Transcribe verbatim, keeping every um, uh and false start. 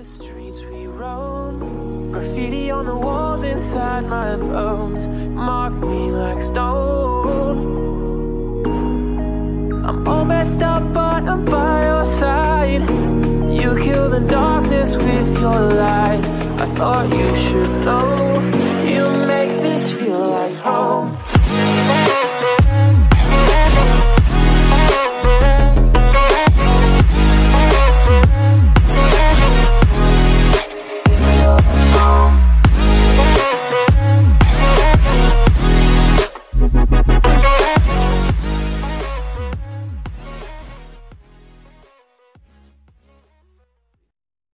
the streets we roam, graffiti on the walls inside my bones mark me like stone. I'm all messed up but I'm by your side. You kill the darkness with your light. I thought you should know, you make this feel like home.